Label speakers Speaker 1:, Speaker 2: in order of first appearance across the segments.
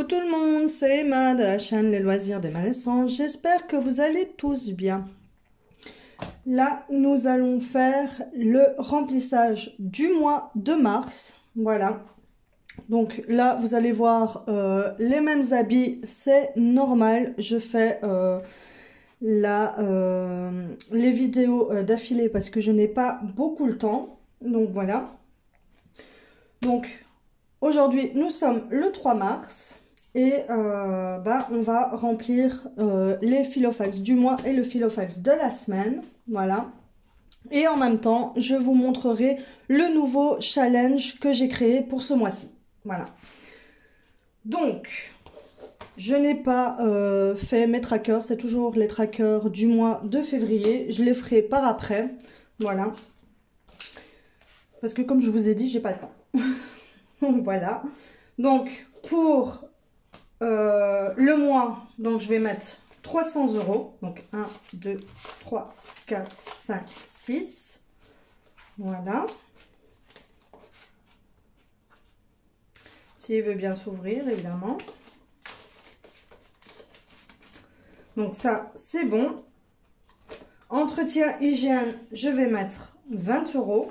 Speaker 1: tout le monde, c'est Emma de la chaîne Les Loisirs des Naissances. J'espère que vous allez tous bien. Là, nous allons faire le remplissage du mois de mars. Voilà. Donc là, vous allez voir les mêmes habits, c'est normal. Je fais les vidéos d'affilée parce que je n'ai pas beaucoup le temps. Donc voilà. Donc aujourd'hui, nous sommes le 3 mars et on va remplir les Filofax du mois et le Filofax de la semaine. Voilà. Et en même temps, je vous montrerai le nouveau challenge que j'ai créé pour ce mois-ci. Voilà. Donc, je n'ai pas fait mes trackers. C'est toujours les trackers du mois de février. Je les ferai par après. Voilà. Parce que comme je vous ai dit, j'ai pas le temps. Voilà. Donc, pour le mois, donc je vais mettre 300 €. Donc, 1, 2, 3, 4, 5, 6. Voilà. S'il veut bien s'ouvrir, évidemment. Donc ça, c'est bon. Entretien hygiène, je vais mettre 20 €.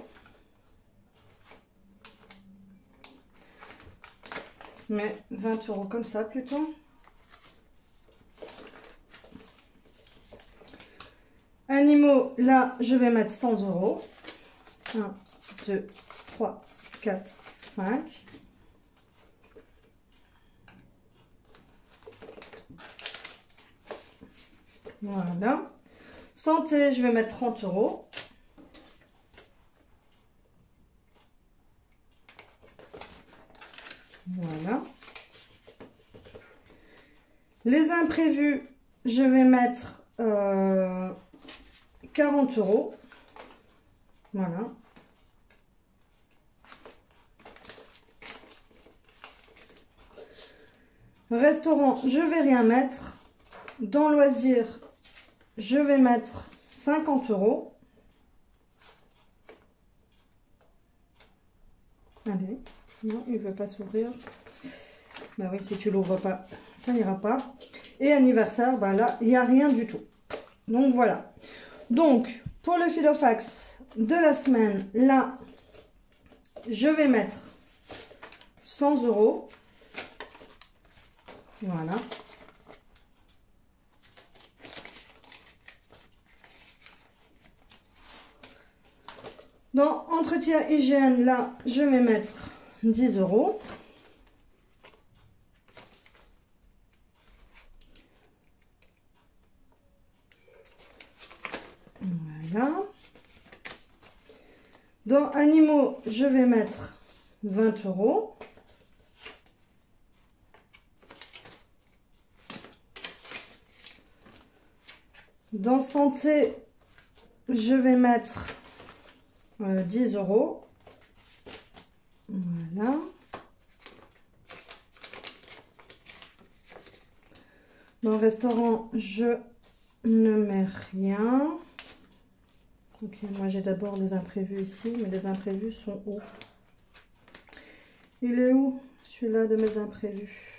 Speaker 1: Mais 20 € comme ça plutôt. Animaux, là, je vais mettre 100 €. 1, 2, 3, 4, 5. Voilà. Santé, je vais mettre 30 €. Voilà. Les imprévus, je vais mettre 40 €. Voilà. Restaurant, je vais rien mettre. Dans loisirs, je vais mettre 50 €. Allez, non, il ne veut pas s'ouvrir. Bah oui, si tu l'ouvres pas, ça n'ira pas. Et anniversaire, bah là, il n'y a rien du tout. Donc voilà. Donc, pour le Filofax de la semaine, là, je vais mettre 100 €. Voilà. Dans entretien hygiène, là, je vais mettre 10 €. Voilà. Dans animaux, je vais mettre 20 €. Dans santé, je vais mettre 10 €. Voilà. Dans le restaurant, je ne mets rien. Ok, moi j'ai d'abord les imprévus ici, mais les imprévus sont où? Il est où celui-là de mes imprévus?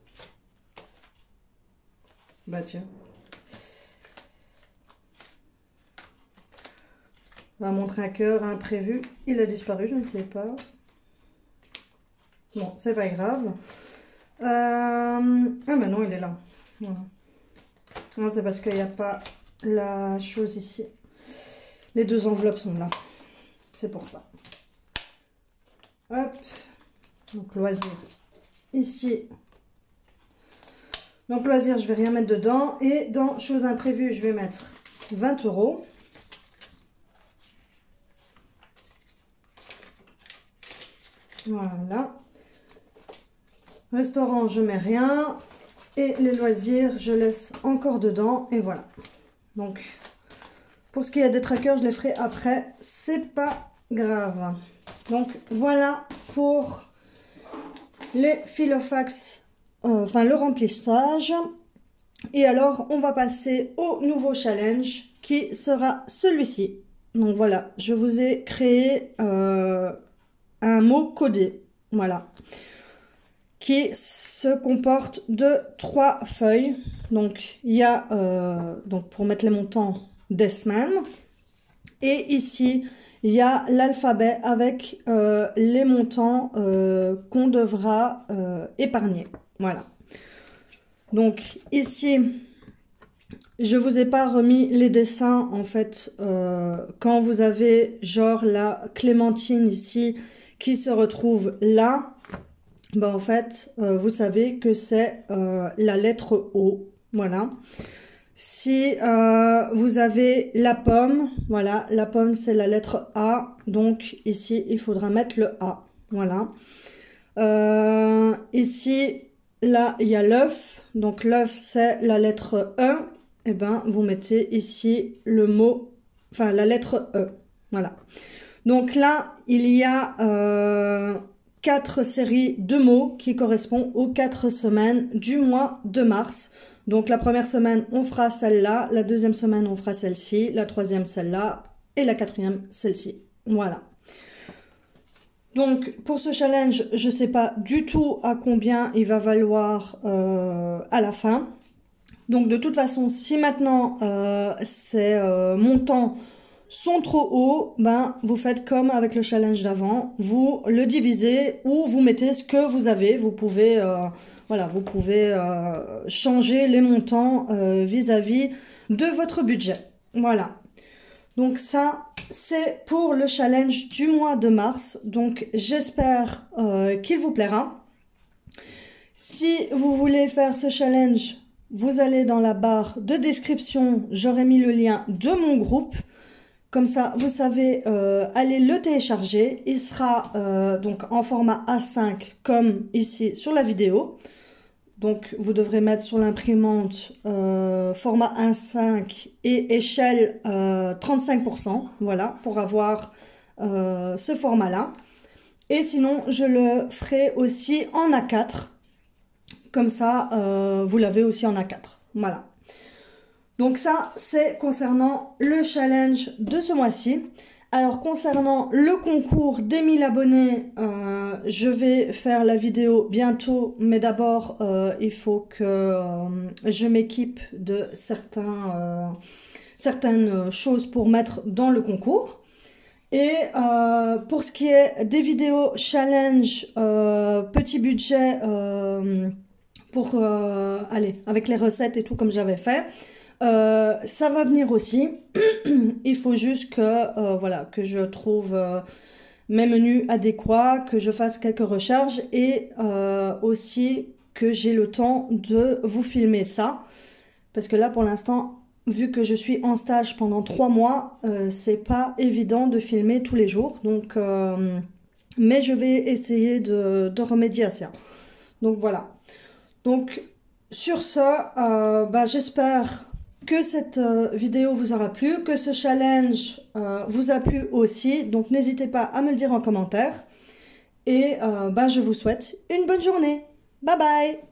Speaker 1: Bah tiens. Mon tracker imprévu, il a disparu, je ne sais pas. Bon, c'est pas grave. Ah ben non, il est là. Voilà. Non, c'est parce qu'il n'y a pas la chose ici. Les deux enveloppes sont là. C'est pour ça. Hop. Donc loisir. Ici. Donc loisir, je vais rien mettre dedans. Et dans choses imprévues, je vais mettre 20 €. Voilà. Restaurant, je mets rien. Et les loisirs, je laisse encore dedans. Et voilà. Donc, pour ce qui est des trackers, je les ferai après. C'est pas grave. Donc, voilà pour les Filofax, le remplissage. Et alors, on va passer au nouveau challenge qui sera celui-ci. Donc, voilà. Je vous ai créé un mot codé. Voilà. Qui se comporte de 3 feuilles. Donc, il y a, donc pour mettre les montants des semaines. Et ici, il y a l'alphabet avec les montants qu'on devra épargner. Voilà. Donc, ici, je vous ai pas remis les dessins, en fait, quand vous avez, genre, la clémentine ici, qui se retrouve là, ben, en fait, vous savez que c'est la lettre O, voilà. Si vous avez la pomme, voilà, la pomme, c'est la lettre A, donc ici, il faudra mettre le A, voilà. Ici, là, il y a l'œuf, donc l'œuf, c'est la lettre E, et ben, vous mettez ici le mot, enfin, la lettre E, voilà. Donc là, il y a 4 séries de mots qui correspondent aux 4 semaines du mois de mars. Donc la première semaine, on fera celle-là, la deuxième semaine, on fera celle-ci, la troisième, celle-là, et la quatrième, celle-ci. Voilà. Donc pour ce challenge, je ne sais pas du tout à combien il va valoir à la fin. Donc de toute façon, si maintenant ces montants sont trop hauts, ben vous faites comme avec le challenge d'avant, vous le divisez ou vous mettez ce que vous avez. Vous pouvez voilà, vous pouvez changer les montants vis-à-vis de votre budget. Voilà. Donc ça, c'est pour le challenge du mois de mars. Donc j'espère qu'il vous plaira. Si vous voulez faire ce challenge, vous allez dans la barre de description, j'aurai mis le lien de mon groupe. Comme ça, vous savez aller le télécharger. Il sera donc en format A5 comme ici sur la vidéo. Donc, vous devrez mettre sur l'imprimante format A5 et échelle 35%. Voilà, pour avoir ce format-là. Et sinon, je le ferai aussi en A4. Comme ça, vous l'avez aussi en A4. Voilà. Donc ça, c'est concernant le challenge de ce mois-ci. Alors, concernant le concours des 1000 abonnés, je vais faire la vidéo bientôt. Mais d'abord, il faut que je m'équipe de certaines choses pour mettre dans le concours. Et pour ce qui est des vidéos challenge, petit budget, pour aller avec les recettes et tout comme j'avais fait. Ça va venir aussi. Il faut juste que, voilà, que je trouve mes menus adéquats, que je fasse quelques recherches et aussi que j'ai le temps de vous filmer ça. Parce que là, pour l'instant, vu que je suis en stage pendant 3 mois, c'est pas évident de filmer tous les jours. Donc, mais je vais essayer de remédier à ça. Donc, voilà. Donc, sur ce, bah, j'espère que cette vidéo vous aura plu, que ce challenge vous a plu aussi. Donc, n'hésitez pas à me le dire en commentaire. Et bah, je vous souhaite une bonne journée. Bye bye!